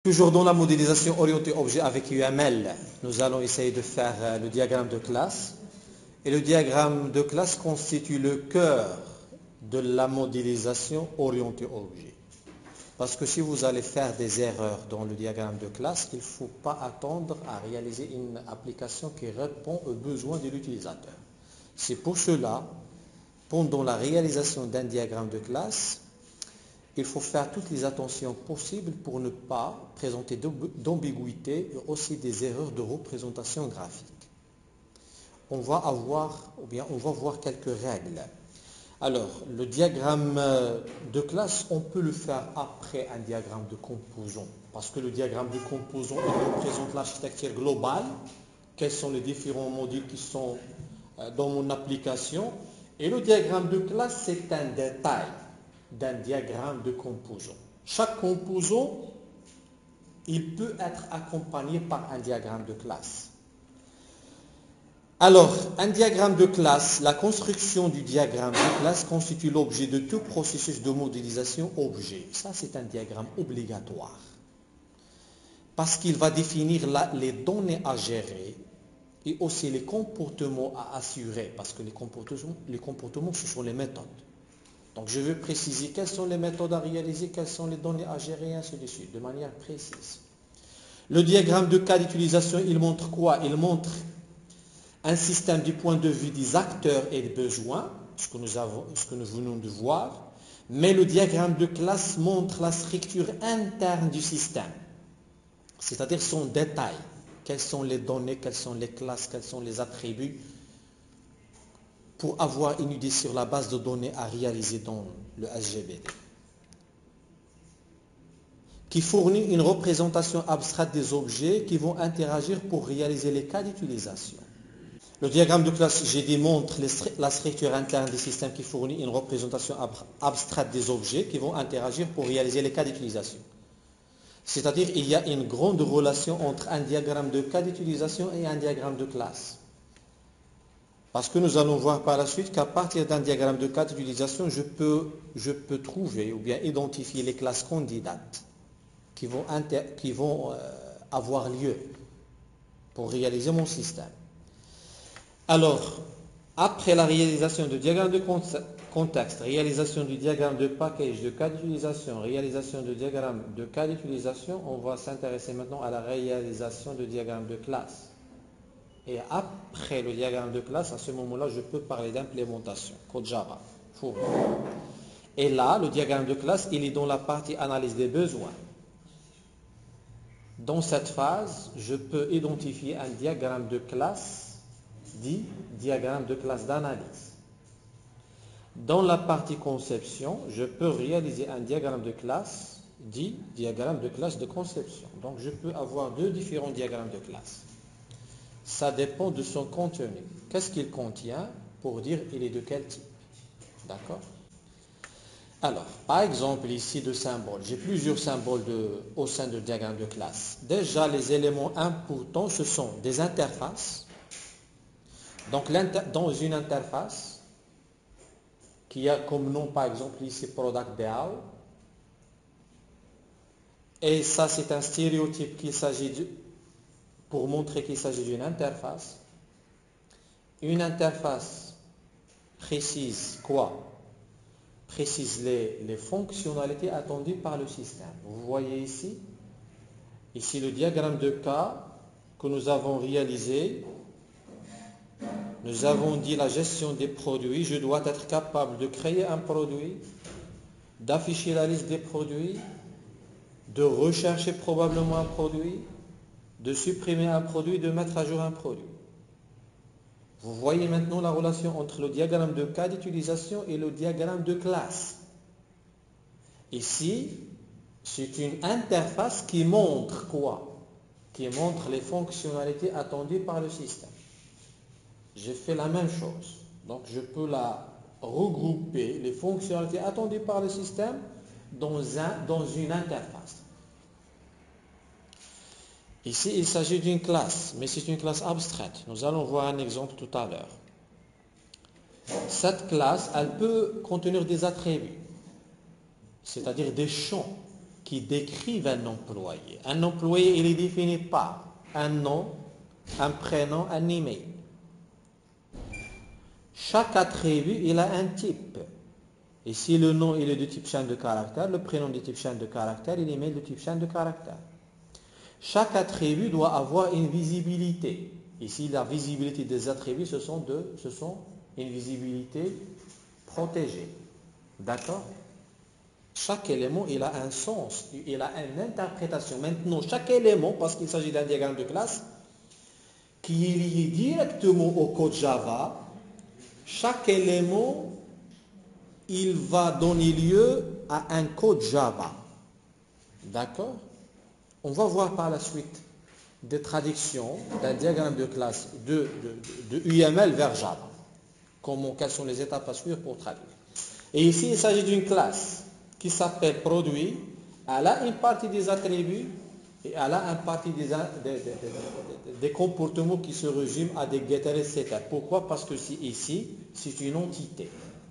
Toujours dans la modélisation orientée objet avec UML, nous allons essayer de faire le diagramme de classe. Et le diagramme de classe constitue le cœur de la modélisation orientée objet. Parce que si vous allez faire des erreurs dans le diagramme de classe, il ne faut pas attendre à réaliser une application qui répond aux besoins de l'utilisateur. C'est pour cela, pendant la réalisation d'un diagramme de classe, il faut faire toutes les attentions possibles pour ne pas présenter d'ambiguïté et aussi des erreurs de représentation graphique. On va voir quelques règles. Alors, le diagramme de classe, on peut le faire après un diagramme de composants. Parce que le diagramme de composants, il représente l'architecture globale. Quels sont les différents modules qui sont dans mon application. Et le diagramme de classe, c'est un détail d'un diagramme de composants. Chaque composant, il peut être accompagné par un diagramme de classe. Alors, un diagramme de classe, la construction du diagramme de classe constitue l'objet de tout processus de modélisation objet. Ça, c'est un diagramme obligatoire. Parce qu'il va définir les données à gérer et aussi les comportements à assurer. Parce que les comportements, ce sont les méthodes. Donc, je veux préciser quelles sont les méthodes à réaliser, quelles sont les données à gérer, et ainsi de suite, de manière précise. Le diagramme de cas d'utilisation, il montre quoi? Il montre un système du point de vue des acteurs et des besoins, ce que nous venons de voir, mais le diagramme de classe montre la structure interne du système, c'est-à-dire son détail. Quelles sont les données, quelles sont les classes, quels sont les attributs, pour avoir une idée sur la base de données à réaliser dans le SGBD, qui fournit une représentation abstraite des objets qui vont interagir pour réaliser les cas d'utilisation. Le diagramme de classe GD montre la structure interne des systèmes qui fournit une représentation abstraite des objets qui vont interagir pour réaliser les cas d'utilisation. C'est-à-dire qu'il y a une grande relation entre un diagramme de cas d'utilisation et un diagramme de classe. Parce que nous allons voir par la suite qu'à partir d'un diagramme de cas d'utilisation, je peux trouver ou bien identifier les classes candidates qui vont avoir lieu pour réaliser mon système. Alors, après la réalisation du diagramme de contexte, réalisation du diagramme de package de cas d'utilisation, réalisation du diagramme de cas d'utilisation, on va s'intéresser maintenant à la réalisation du diagramme de classe. Et après le diagramme de classe, à ce moment-là, je peux parler d'implémentation, code Java. Et là, le diagramme de classe, il est dans la partie analyse des besoins. Dans cette phase, je peux identifier un diagramme de classe dit diagramme de classe d'analyse. Dans la partie conception, je peux réaliser un diagramme de classe dit diagramme de classe de conception. Donc je peux avoir deux différents diagrammes de classe. Ça dépend de son contenu. Qu'est-ce qu'il contient pour dire il est de quel type? D'accord? Alors, par exemple, ici de symboles. J'ai plusieurs symboles au sein du diagramme de classe. Déjà, les éléments importants, ce sont des interfaces. Donc, dans une interface, qui a comme nom, par exemple, ici, Product BAO. Et ça, c'est un stéréotype qu'il s'agit pour montrer qu'il s'agit d'une interface. Une interface précise quoi? Précise les fonctionnalités attendues par le système. Vous voyez ici le diagramme de cas que nous avons réalisé. Nous avons dit la gestion des produits. Je dois être capable de créer un produit, d'afficher la liste des produits, de rechercher probablement un produit, de supprimer un produit, de mettre à jour un produit. Vous voyez maintenant la relation entre le diagramme de cas d'utilisation et le diagramme de classe. Ici, c'est une interface qui montre quoi? Qui montre les fonctionnalités attendues par le système. J'ai fait la même chose. Donc, je peux la regrouper, les fonctionnalités attendues par le système, dans une interface. Ici, il s'agit d'une classe, mais c'est une classe abstraite. Nous allons voir un exemple tout à l'heure. Cette classe, elle peut contenir des attributs, c'est-à-dire des champs qui décrivent un employé. Un employé, il est défini par un nom, un prénom, un email. Chaque attribut, il a un type. Et si le nom il est de type chaîne de caractère, le prénom de type chaîne de caractère et l'email de type chaîne de caractère. Chaque attribut doit avoir une visibilité. Ici, la visibilité des attributs, ce sont une visibilité protégée. D'accord? Chaque élément, il a un sens, il a une interprétation. Maintenant, chaque élément, parce qu'il s'agit d'un diagramme de classe, qui est lié directement au code Java, chaque élément, il va donner lieu à un code Java. D'accord? On va voir par la suite des traductions d'un diagramme de classe de UML vers Java. Quelles sont les étapes à suivre pour traduire. Et ici, il s'agit d'une classe qui s'appelle produit. Elle a une partie des attributs et elle a une partie des comportements qui se résument à des getters, etc. Pourquoi? Parce que ici, c'est une entité.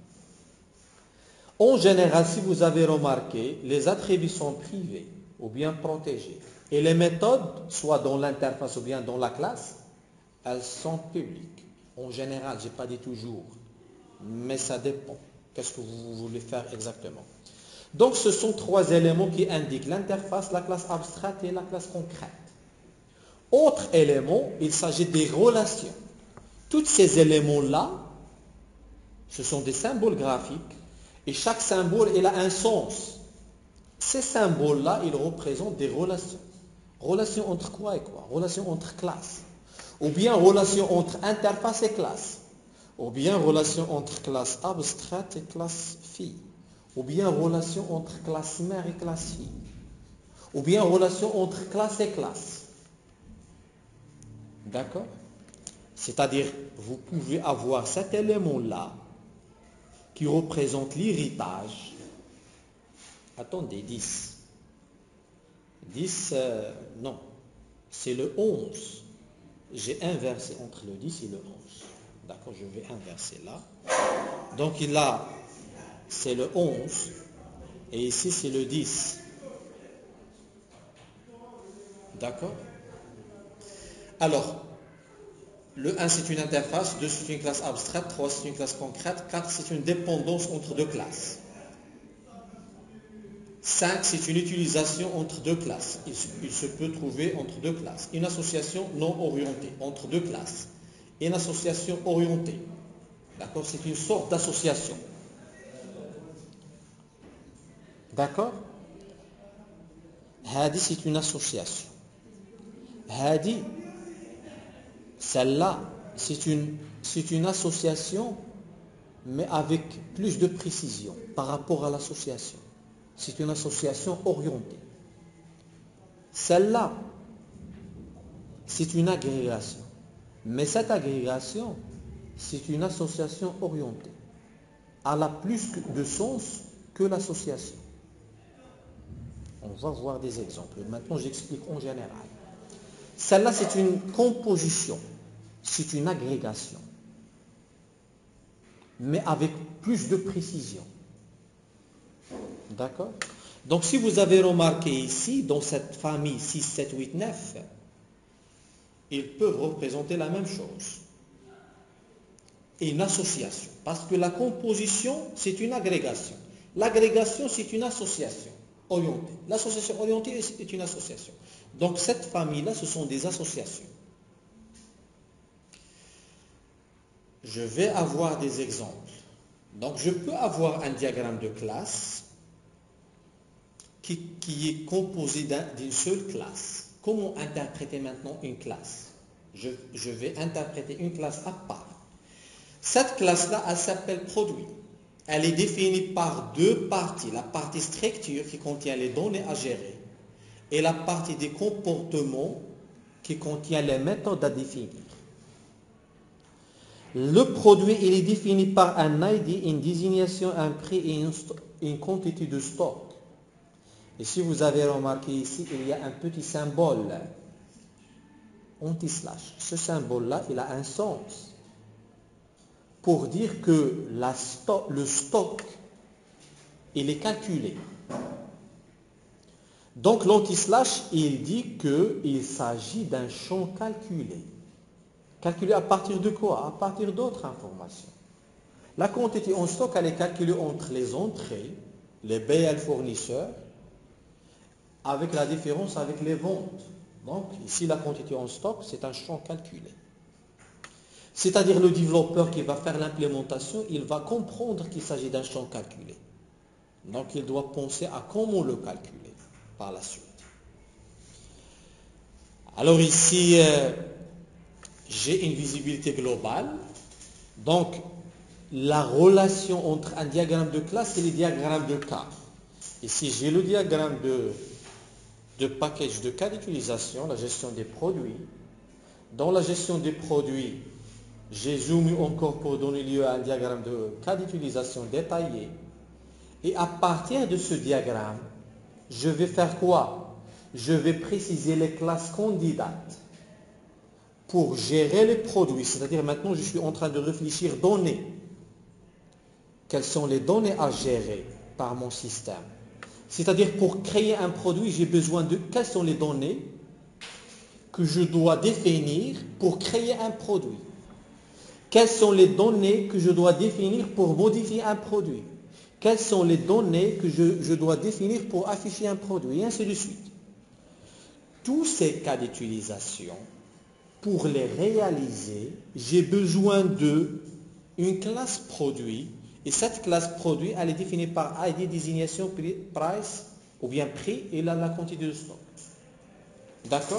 En général, si vous avez remarqué, les attributs sont privés ou bien protégés. Et les méthodes, soit dans l'interface ou bien dans la classe, elles sont publiques. En général, je n'ai pas dit toujours, mais ça dépend. Qu'est-ce que vous voulez faire exactement? Donc, ce sont trois éléments qui indiquent l'interface, la classe abstraite et la classe concrète. Autre élément, il s'agit des relations. Tous ces éléments-là, ce sont des symboles graphiques et chaque symbole, il a un sens. Ces symboles-là, ils représentent des relations. Relations entre quoi et quoi? Relations entre classes. Ou bien relations entre interface et classe. Ou bien relations entre classe abstraite et classe fille. Ou bien relations entre classe mère et classe fille. Ou bien relations entre classe et classe. D'accord? C'est-à-dire, vous pouvez avoir cet élément-là qui représente l'héritage. Attendez, 10. 10, non. C'est le 11. J'ai inversé entre le 10 et le 11. D'accord, je vais inverser là. Donc là, c'est le 11. Et ici, c'est le 10. D'accord? Alors, le 1, c'est une interface. 2, c'est une classe abstraite. 3, c'est une classe concrète. 4, c'est une dépendance entre deux classes. 5, c'est une utilisation entre deux classes. Il se peut trouver entre deux classes. Une association non orientée entre deux classes. Une association orientée. D'accord? C'est une sorte d'association. D'accord? Hadi, c'est une association. Hadi, celle-là, c'est une association, mais avec plus de précision par rapport à l'association. C'est une association orientée. Celle-là, c'est une agrégation. Mais cette agrégation, c'est une association orientée. Elle a plus de sens que l'association. On va voir des exemples. Maintenant, j'explique en général. Celle-là, c'est une composition. C'est une agrégation. Mais avec plus de précision. D'accord? Donc, si vous avez remarqué ici, dans cette famille 6, 7, 8, 9, ils peuvent représenter la même chose. Et une association. Parce que la composition, c'est une agrégation. L'agrégation, c'est une association orientée. L'association orientée est une association. Donc, cette famille-là, ce sont des associations. Je vais avoir des exemples. Donc, je peux avoir un diagramme de classe qui est composé d'une seule classe. Comment interpréter maintenant une classe? Je vais interpréter une classe à part. Cette classe-là, elle s'appelle produit. Elle est définie par deux parties. La partie structure qui contient les données à gérer et la partie des comportements qui contient les méthodes à définir. Le produit, il est défini par un ID, une désignation, un prix et une quantité de stock. Et si vous avez remarqué ici, il y a un petit symbole anti-slash. Ce symbole-là, il a un sens pour dire que le stock, il est calculé. Donc l'anti-slash, il dit qu'il s'agit d'un champ calculé. Calculé à partir de quoi? À partir d'autres informations. La quantité en stock, elle est calculée entre les entrées, les BL fournisseurs, avec la différence avec les ventes. Donc ici, la quantité en stock, c'est un champ calculé. C'est-à-dire le développeur qui va faire l'implémentation, il va comprendre qu'il s'agit d'un champ calculé. Donc il doit penser à comment le calculer par la suite. Alors ici, j'ai une visibilité globale. Donc la relation entre un diagramme de classe et les diagrammes de cas. Ici, j'ai le diagramme de package de cas d'utilisation, la gestion des produits. Dans la gestion des produits, j'ai zoomé encore pour donner lieu à un diagramme de cas d'utilisation détaillé. Et à partir de ce diagramme, je vais faire quoi? Je vais préciser les classes candidates pour gérer les produits. C'est-à-dire maintenant, je suis en train de réfléchir données. Quelles sont les données à gérer par mon système? C'est-à-dire pour créer un produit, j'ai besoin de quelles sont les données que je dois définir pour créer un produit? Quelles sont les données que je dois définir pour modifier un produit? Quelles sont les données que je dois définir pour afficher un produit? Et ainsi de suite. Tous ces cas d'utilisation, pour les réaliser, j'ai besoin d'une classe produit. Et cette classe produit, elle est définie par ID, désignation, price, ou bien prix, et là, la quantité de stock. D'accord?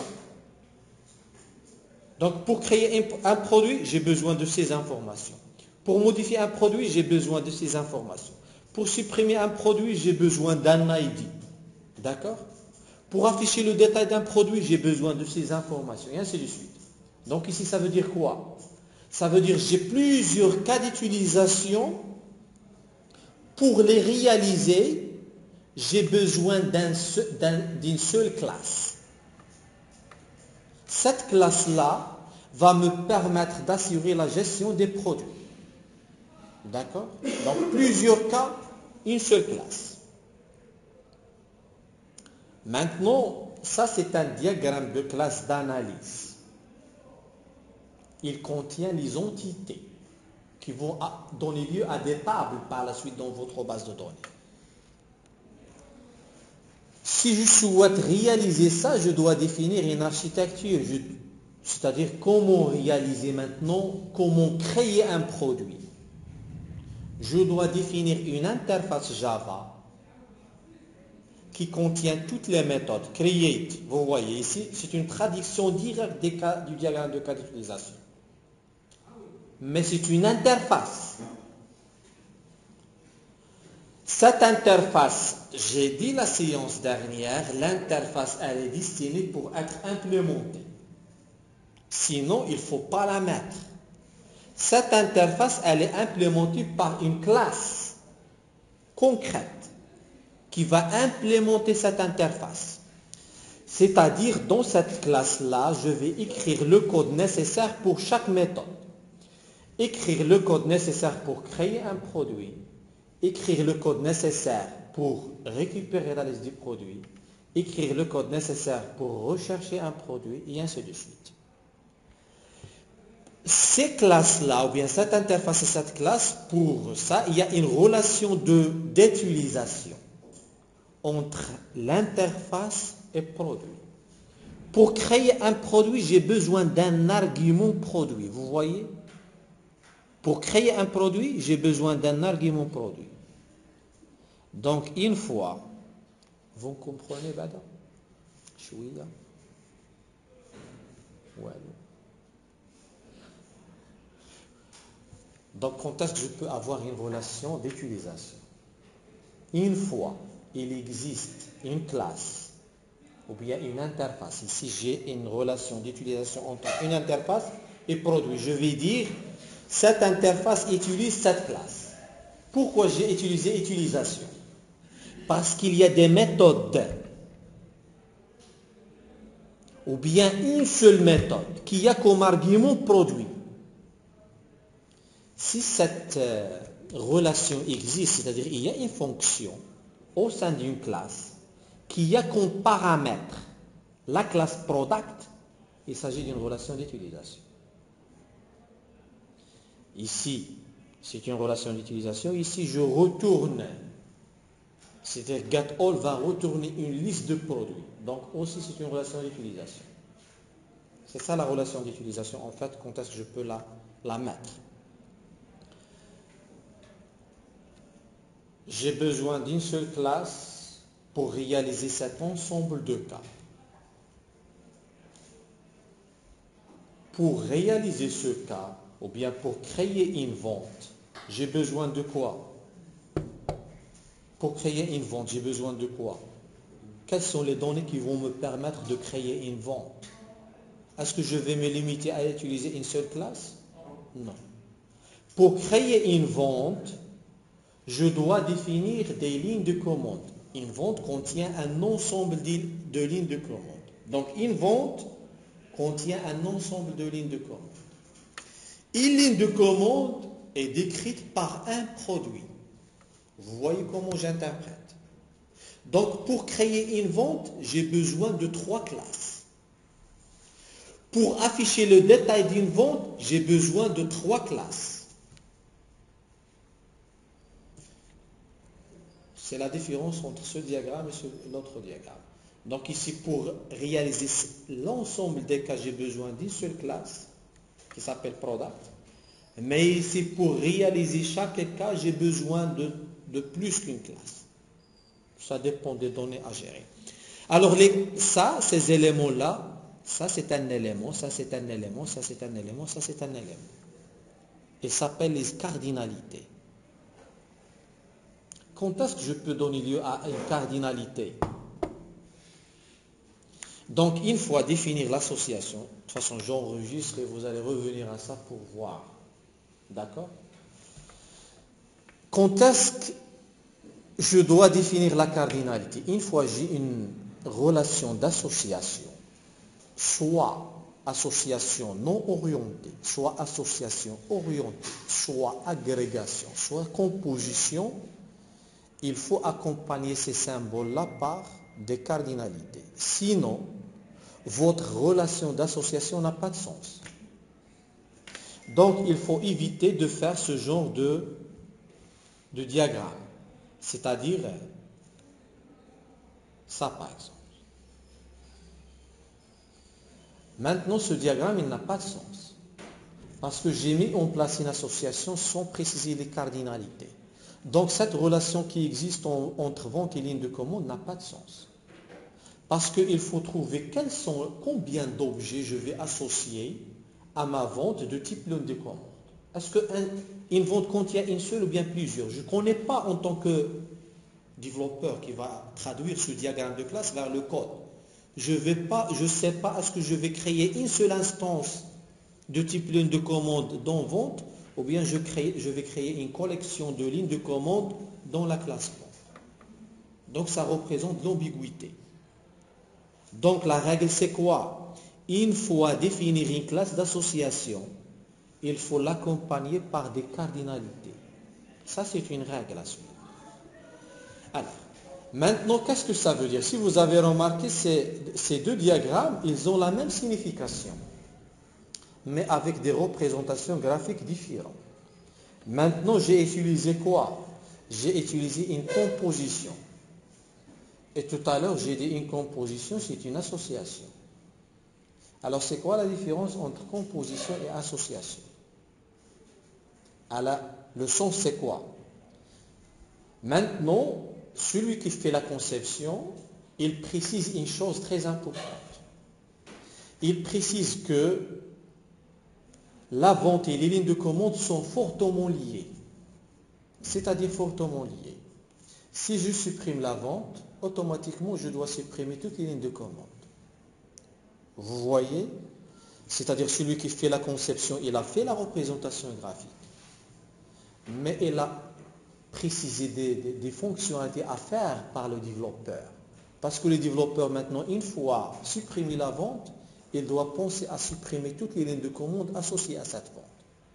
Donc, pour créer un produit, j'ai besoin de ces informations. Pour modifier un produit, j'ai besoin de ces informations. Pour supprimer un produit, j'ai besoin d'un ID. D'accord? Pour afficher le détail d'un produit, j'ai besoin de ces informations, et ainsi de suite. Donc ici, ça veut dire quoi? Ça veut dire j'ai plusieurs cas d'utilisation. Pour les réaliser, j'ai besoin d'une seule classe. Cette classe-là va me permettre d'assurer la gestion des produits. D'accord? Donc, plusieurs cas, une seule classe. Maintenant, ça c'est un diagramme de classe d'analyse. Il contient les entités qui vont donner lieu à des tables par la suite dans votre base de données. Si je souhaite réaliser ça, je dois définir une architecture, c'est-à-dire comment réaliser maintenant, comment créer un produit. Je dois définir une interface Java qui contient toutes les méthodes. Create, vous voyez ici, c'est une traduction directe du diagramme de cas d'utilisation. Mais c'est une interface. Cette interface, j'ai dit la séance dernière, l'interface, elle est destinée pour être implémentée. Sinon, il ne faut pas la mettre. Cette interface, elle est implémentée par une classe concrète qui va implémenter cette interface. C'est-à-dire, dans cette classe-là, je vais écrire le code nécessaire pour chaque méthode. Écrire le code nécessaire pour créer un produit. Écrire le code nécessaire pour récupérer la liste du produit, écrire le code nécessaire pour rechercher un produit, et ainsi de suite. Ces classes-là, ou bien cette interface et cette classe, pour ça, il y a une relation d'utilisation entre l'interface et le produit. Pour créer un produit, j'ai besoin d'un argument produit, vous voyez? Pour créer un produit, j'ai besoin d'un argument produit. Donc, une fois, vous comprenez, Bada? Chouïda? Ouais. Donc, quand est-ce que je peux avoir une relation d'utilisation? Une fois, il existe une classe ou bien une interface. Ici, j'ai une relation d'utilisation entre une interface et produit. Je vais dire, cette interface utilise cette classe. Pourquoi j'ai utilisé utilisation? Parce qu'il y a des méthodes, ou bien une seule méthode, qui a comme argument produit. Si cette relation existe, c'est-à-dire il y a une fonction au sein d'une classe qui a comme paramètre la classe product, il s'agit d'une relation d'utilisation. Ici, c'est une relation d'utilisation. Ici, je retourne. C'est-à-dire getAll va retourner une liste de produits. Donc aussi, c'est une relation d'utilisation. C'est ça la relation d'utilisation. En fait, quand est-ce que je peux la mettre? J'ai besoin d'une seule classe pour réaliser cet ensemble de cas. Pour réaliser ce cas, ou bien pour créer une vente, j'ai besoin de quoi? Pour créer une vente, j'ai besoin de quoi? Quelles sont les données qui vont me permettre de créer une vente? Est-ce que je vais me limiter à utiliser une seule classe? Non. Pour créer une vente, je dois définir des lignes de commande. Une vente contient un ensemble de lignes de commande. Donc une vente contient un ensemble de lignes de commande. Une ligne de commande est décrite par un produit. Vous voyez comment j'interprète. Donc pour créer une vente, j'ai besoin de 3 classes. Pour afficher le détail d'une vente, j'ai besoin de 3 classes. C'est la différence entre ce diagramme et l'autre diagramme. Donc ici, pour réaliser l'ensemble des cas, j'ai besoin d'une seule classe qui s'appelle product. Mais ici, pour réaliser chaque cas, j'ai besoin de plus qu'une classe. Ça dépend des données à gérer. Alors, ces éléments-là, ça c'est un élément, ça c'est un élément, ça c'est un élément, ça c'est un élément. Ils s'appellent les cardinalités. Quand est-ce que je peux donner lieu à une cardinalité? Donc, une fois définir l'association, de toute façon, j'enregistre et vous allez revenir à ça pour voir. D'accord? Quand est-ce que je dois définir la cardinalité? Une fois j'ai une relation d'association, soit association non orientée, soit association orientée, soit agrégation, soit composition, il faut accompagner ces symboles-là par des cardinalités. Sinon, votre relation d'association n'a pas de sens. Donc, il faut éviter de faire ce genre de diagramme. C'est-à-dire, ça par exemple. Maintenant, ce diagramme, il n'a pas de sens. Parce que j'ai mis en place une association sans préciser les cardinalités. Donc, cette relation qui existe entre vente et ligne de commande n'a pas de sens. Parce qu'il faut trouver combien d'objets je vais associer à ma vente de type ligne de commande. Est-ce qu'une vente contient une seule ou bien plusieurs? Je ne connais pas en tant que développeur qui va traduire ce diagramme de classe vers le code. Je ne sais pas, est-ce que je vais créer une seule instance de type ligne de commande dans vente, ou bien je vais créer une collection de lignes de commande dans la classe vente. Donc ça représente l'ambiguïté. Donc la règle c'est quoi? Une fois définir une classe d'association, il faut l'accompagner par des cardinalités. Ça c'est une règle à suivre. Alors, maintenant qu'est-ce que ça veut dire? Si vous avez remarqué, ces deux diagrammes, ils ont la même signification, mais avec des représentations graphiques différentes. Maintenant, j'ai utilisé quoi? J'ai utilisé une composition. Et tout à l'heure, j'ai dit une composition, c'est une association. Alors, c'est quoi la différence entre composition et association? Alors, le sens, c'est quoi? Maintenant, celui qui fait la conception, il précise une chose très importante. Il précise que la vente et les lignes de commande sont fortement liées. C'est-à-dire fortement liées. Si je supprime la vente, automatiquement, je dois supprimer toutes les lignes de commande. Vous voyez? C'est-à-dire celui qui fait la conception, il a fait la représentation graphique. Mais il a précisé des fonctionnalités à faire par le développeur. Parce que le développeur, maintenant, une fois supprimé la vente, il doit penser à supprimer toutes les lignes de commande associées à cette vente.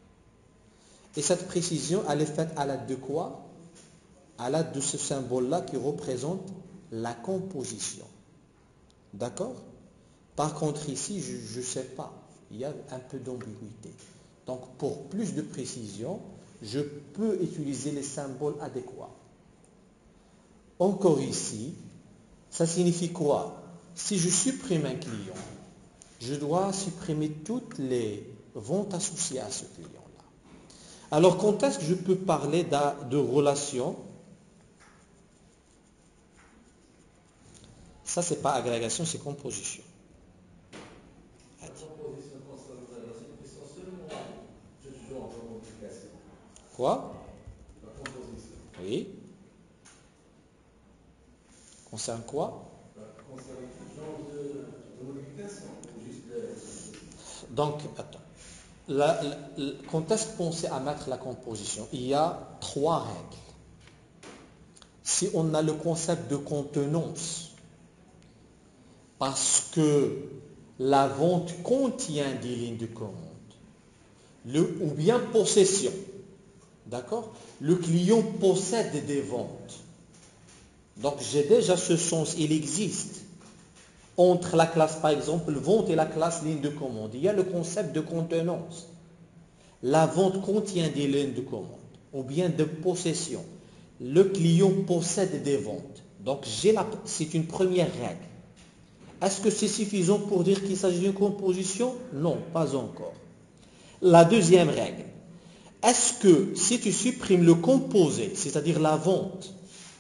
Et cette précision, elle est faite à l'aide de quoi? À l'aide de ce symbole-là qui représente la composition. D'accord? Par contre, ici, je ne sais pas. Il y a un peu d'ambiguïté. Donc, pour plus de précision, je peux utiliser les symboles adéquats. Encore ici, ça signifie quoi? Si je supprime un client, je dois supprimer toutes les ventes associées à ce client-là. Alors, quand est-ce que je peux parler de relation? Ça, c'est pas agrégation, c'est composition. La composition concerne la suppression seulement du genre de multiplication. Quoi? La composition. Oui. Concerne quoi? Concerne le genre de multiplication. Donc, attends. Quand est-ce que penser à mettre la composition? Il y a 3 règles. Si on a le concept de contenance, parce que la vente contient des lignes de commande, ou bien possession, d'accord? Le client possède des ventes. Donc j'ai déjà ce sens, il existe. Entre la classe, par exemple, vente et la classe ligne de commande, il y a le concept de contenance. La vente contient des lignes de commande, ou bien de possession. Le client possède des ventes. Donc c'est une première règle. Est-ce que c'est suffisant pour dire qu'il s'agit d'une composition? Non, pas encore. La deuxième règle. Est-ce que si tu supprimes le composé, c'est-à-dire la vente,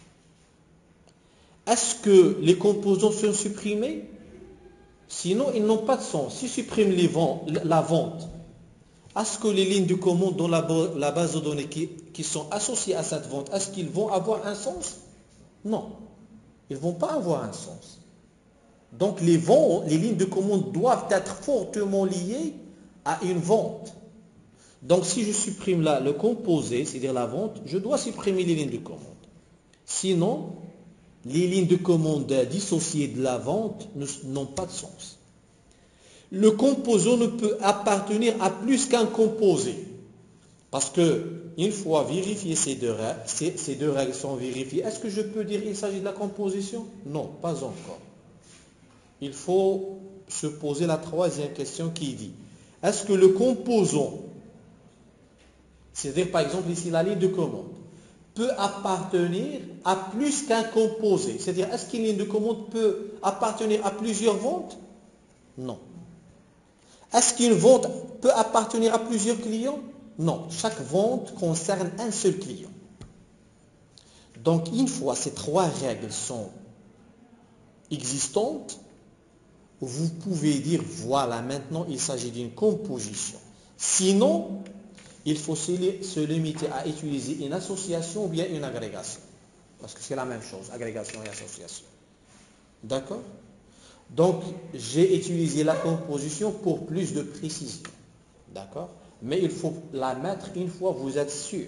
est-ce que les composants sont supprimés? Sinon, ils n'ont pas de sens. Si tu supprimes la vente, est-ce que les lignes de commande dans la base de données qui sont associées à cette vente, est-ce qu'ils vont avoir un sens? Non, ils ne vont pas avoir un sens. Donc les lignes de commande doivent être fortement liées à une vente. Donc si je supprime là le composé, c'est-à-dire la vente, je dois supprimer les lignes de commande. Sinon, les lignes de commande dissociées de la vente n'ont pas de sens. Le composant ne peut appartenir à plus qu'un composé. Parce que, une fois vérifiées ces deux règles sont vérifiées, est-ce que je peux dire qu'il s'agit de la composition? Non, pas encore. Il faut se poser la troisième question qui dit, est-ce que le composant, c'est-à-dire par exemple ici la ligne de commande, peut appartenir à plus qu'un composé? C'est-à-dire, est-ce qu'une ligne de commande peut appartenir à plusieurs ventes? Non. Est-ce qu'une vente peut appartenir à plusieurs clients? Non. Chaque vente concerne un seul client. Donc, une fois ces 3 règles sont existantes, vous pouvez dire, voilà, maintenant il s'agit d'une composition. Sinon, il faut se limiter à utiliser une association ou bien une agrégation. Parce que c'est la même chose, agrégation et association. D'accord? Donc, j'ai utilisé la composition pour plus de précision. D'accord? Mais il faut la mettre une fois vous êtes sûr.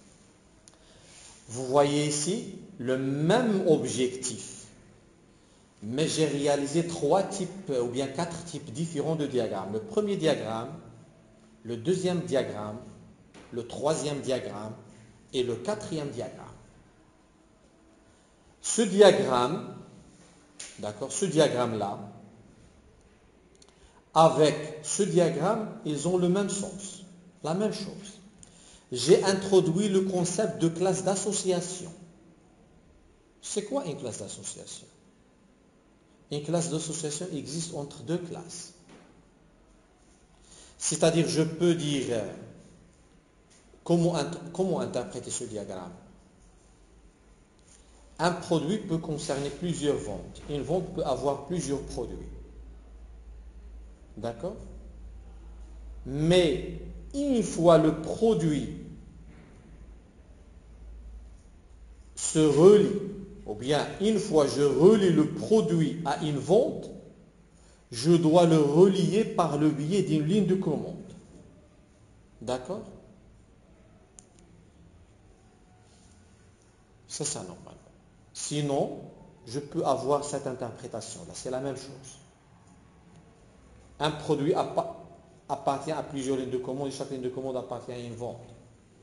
Vous voyez ici le même objectif. Mais j'ai réalisé 3 types ou bien 4 types différents de diagrammes. Le premier diagramme, le deuxième diagramme, le troisième diagramme et le 4e diagramme. Ce diagramme, d'accord, ce diagramme-là, avec ce diagramme, ils ont le même sens, la même chose. J'ai introduit le concept de classe d'association. C'est quoi une classe d'association? Une classe d'association existe entre 2 classes. C'est-à-dire, je peux dire, comment interpréter ce diagramme? Un produit peut concerner plusieurs ventes. Une vente peut avoir plusieurs produits. D'accord? Mais une fois le produit se relie, ou bien une fois je relie le produit à une vente, je dois le relier par le biais d'une ligne de commande. D'accord? C'est ça normalement. Sinon, je peux avoir cette interprétation-là. C'est la même chose. Un produit appartient à plusieurs lignes de commande et chaque ligne de commande appartient à une vente.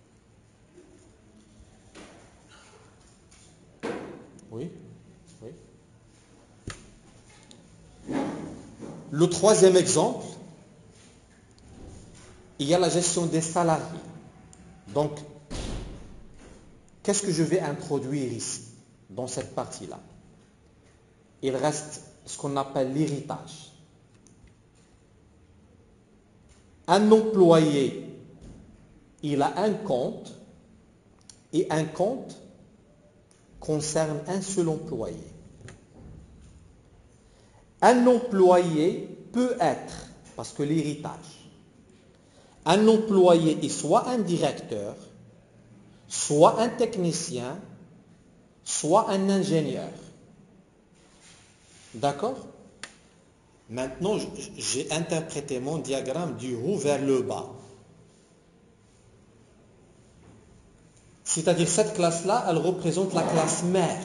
Oui? Oui? Le troisième exemple, il y a la gestion des salariés. Donc, qu'est-ce que je vais introduire ici, dans cette partie-là? Il reste ce qu'on appelle l'héritage. Un employé, il a un compte, et un compte concerne un seul employé. Un employé peut être, parce que l'héritage, un employé est soit un directeur, soit un technicien, soit un ingénieur. D'accord? Maintenant, j'ai interprété mon diagramme du haut vers le bas. C'est-à-dire cette classe-là, elle représente la classe mère.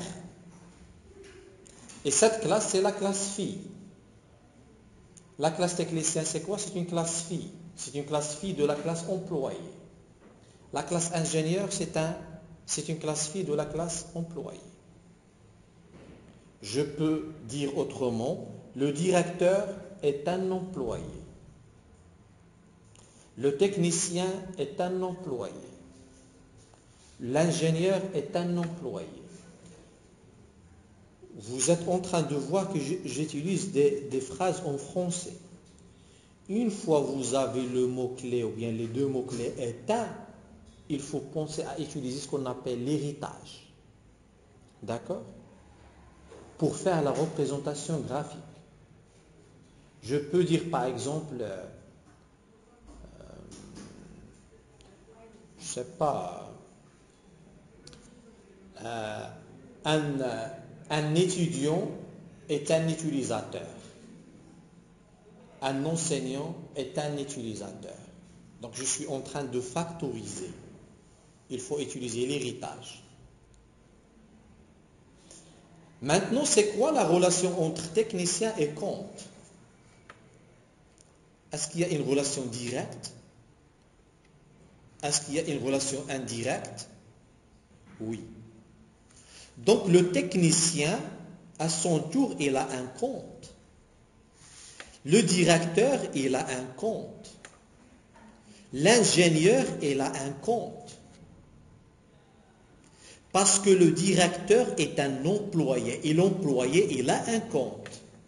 Et cette classe, c'est la classe fille. La classe technicien, c'est quoi? C'est une classe fille. C'est une classe fille de la classe employé. La classe ingénieur, c'est une classe fille de la classe employé. Je peux dire autrement, le directeur est un employé. Le technicien est un employé. L'ingénieur est un employé. Vous êtes en train de voir que j'utilise des phrases en français. Une fois vous avez le mot-clé ou bien les deux mots-clés est un, il faut penser à utiliser ce qu'on appelle l'héritage. D'accord? Pour faire la représentation graphique. Je peux dire par exemple, je ne sais pas, un étudiant est un utilisateur. Un enseignant est un utilisateur. Donc je suis en train de factoriser. Il faut utiliser l'héritage. Maintenant, c'est quoi la relation entre technicien et compte? Est-ce qu'il y a une relation directe? Est-ce qu'il y a une relation indirecte? Oui. Donc le technicien, à son tour, il a un compte. Le directeur, il a un compte. L'ingénieur, il a un compte. Parce que le directeur est un employé et l'employé, il a un compte.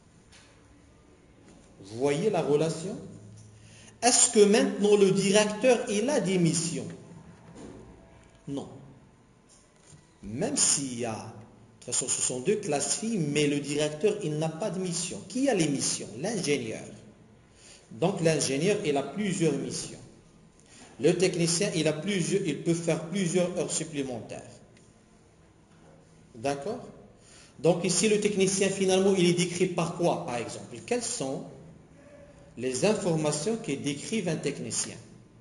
Vous voyez la relation? Est-ce que maintenant le directeur, il a des missions? Non. Même s'il y a, de toute façon ce sont deux classes filles, mais le directeur, il n'a pas de mission. Qui a les missions? L'ingénieur. Donc l'ingénieur, il a plusieurs missions. Le technicien, il peut faire plusieurs heures supplémentaires. D'accord? Donc ici, le technicien, finalement, il est décrit par quoi, par exemple? Quelles sont les informations qui décrivent un technicien?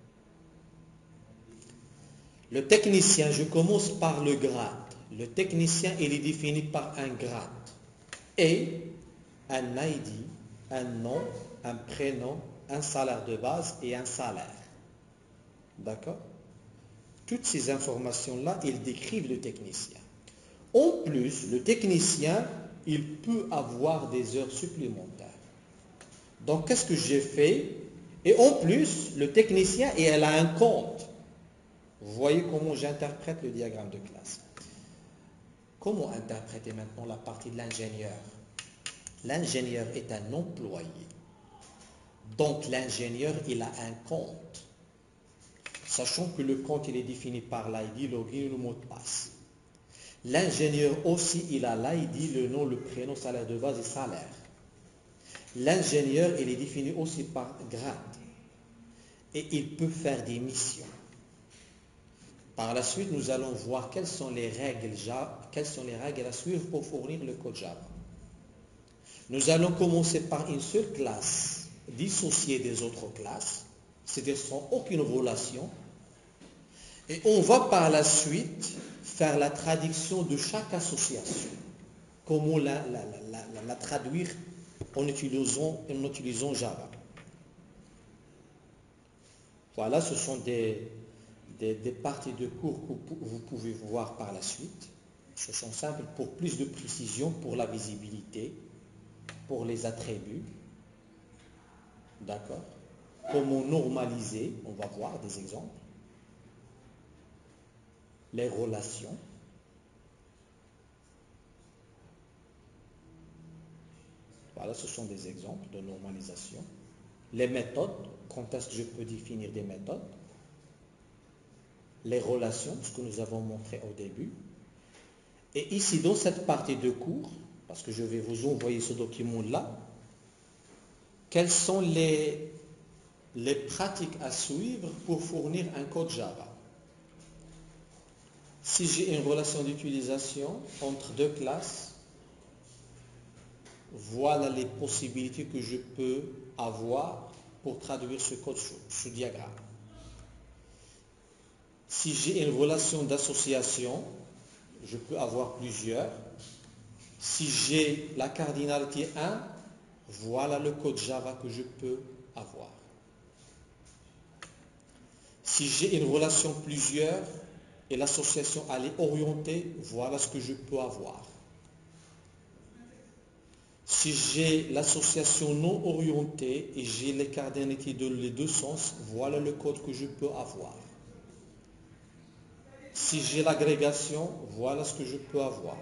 Le technicien, je commence par le grade. Le technicien, il est défini par un grade. Et un ID, un nom, un prénom, un salaire de base et un salaire. D'accord? Toutes ces informations-là, ils décrivent le technicien. En plus, le technicien, il peut avoir des heures supplémentaires. Donc, qu'est-ce que j'ai fait? Et en plus, le technicien, elle a un compte. Vous voyez comment j'interprète le diagramme de classe. Comment interpréter maintenant la partie de l'ingénieur? L'ingénieur est un employé. Donc, l'ingénieur, il a un compte. Sachant que le compte, il est défini par l'ID, login et le mot de passe. L'ingénieur aussi, il a l'ID, le nom, le prénom, salaire de base et salaire. L'ingénieur, il est défini aussi par grade. Et il peut faire des missions. Par la suite, nous allons voir quelles sont les règles à suivre pour fournir le code Java. Nous allons commencer par une seule classe dissociée des autres classes, c'est-à-dire sans aucune relation. Et on va par la suite faire la traduction de chaque association. Comment la traduire en utilisant Java. Voilà, ce sont des parties de cours que vous pouvez voir par la suite. Ce sont simples pour plus de précision, pour la visibilité, pour les attributs. D'accord. Comment normaliser? On va voir des exemples. Les relations. Voilà, ce sont des exemples de normalisation. Les méthodes. Quand est-ce que je peux définir des méthodes? Les relations, ce que nous avons montré au début. Et ici, dans cette partie de cours, parce que je vais vous envoyer ce document-là, quelles sont les pratiques à suivre pour fournir un code Java? Si j'ai une relation d'utilisation entre deux classes, voilà les possibilités que je peux avoir pour traduire ce code, ce diagramme. Si j'ai une relation d'association, je peux avoir plusieurs. Si j'ai la cardinalité 1, voilà le code Java que je peux avoir. Si j'ai une relation plusieurs et l'association elle est orientée, voilà ce que je peux avoir. Si j'ai l'association non orientée et j'ai les cardinalités dans les deux sens, voilà le code que je peux avoir. Si j'ai l'agrégation, voilà ce que je peux avoir.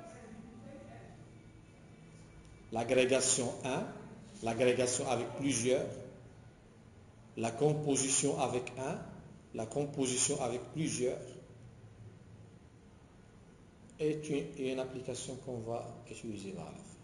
L'agrégation 1, l'agrégation avec plusieurs, la composition avec 1, la composition avec plusieurs, est une application qu'on va utiliser vers la fin.